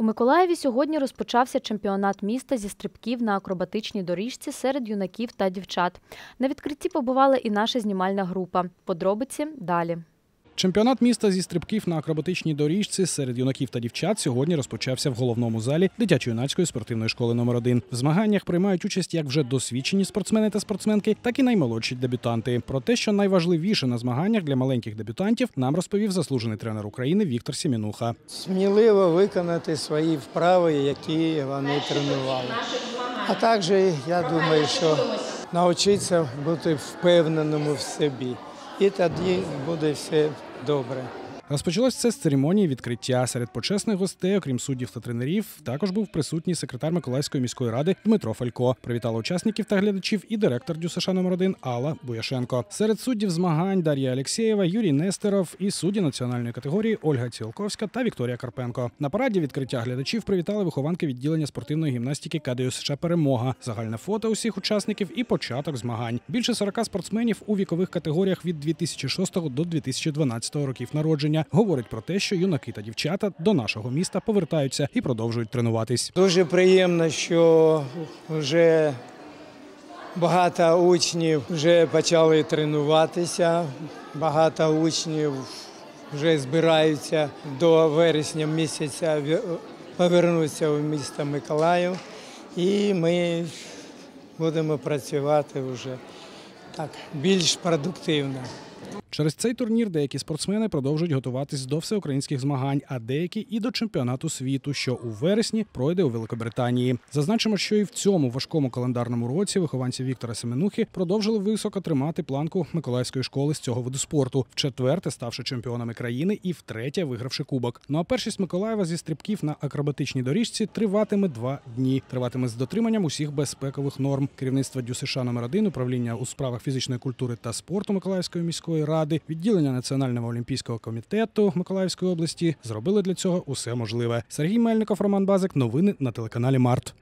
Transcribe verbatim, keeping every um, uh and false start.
У Миколаєві сьогодні розпочався чемпіонат міста зі стрибків на акробатичній доріжці серед юнаків та дівчат. На відкритті побувала і наша знімальна група. Подробиці далі. Чемпіонат міста зі стрибків на акробатичній доріжці серед юнаків та дівчат сьогодні розпочався в головному залі дитячо-юнацької спортивної школи номер один. В змаганнях приймають участь як вже досвідчені спортсмени та спортсменки, так і наймолодші дебютанти. Про те, що найважливіше на змаганнях для маленьких дебютантів, нам розповів заслужений тренер України Віктор Семенуха. Сміливо виконати свої вправи, які вони тренували. А також, я думаю, що навчитися бути впевненому в собі. І тоді буде все добре. Розпочалось це з церемонії відкриття. Серед почесних гостей, окрім суддів та тренерів, також був присутній секретар Миколаївської міської ради Дмитро Фалько. Привітали учасників та глядачів і директор ДЮСШ номер один Алла Буяшенко. Серед суддів змагань Дар'я Алєксєєва, Юрій Нестеров і судді національної категорії Ольга Цілковська та Вікторія Карпенко. На параді відкриття глядачів привітали вихованки відділення спортивної гімнастики КДЮСШ «Перемога». Загальне фото усіх учасників і початок змагань. Більше сорока спортсменів у вікових категоріях від дві тисячі шостого до дві тисячі дванадцятого років народження. Говорить про те, що юнаки та дівчата до нашого міста повертаються і продовжують тренуватись. Дуже приємно, що вже багато учнів вже почали тренуватися, багато учнів вже збираються до вересня місяця повернутися в місто Миколаїв. І ми будемо працювати вже так більш продуктивно. Через цей турнір деякі спортсмени продовжують готуватись до всеукраїнських змагань, а деякі і до чемпіонату світу, що у вересні пройде у Великобританії. Зазначимо, що і в цьому важкому календарному році вихованці Віктора Семенухи продовжили високо тримати планку Миколаївської школи з цього виду спорту, вчетверте ставши чемпіонами країни і втретє вигравши кубок. Ну а першість Миколаєва зі стрибків на акробатичній доріжці триватиме два дні. Триватиме з дотриманням усіх безпекових норм. Керівництво ДЮСШ номер один, управління у справах фізичної культури та спорту Миколаївської міської ради, відділення Національного олімпійського комітету Миколаївської області зробили для цього усе можливе. Сергій Мельников, Роман Базик. Новини на телеканалі Март.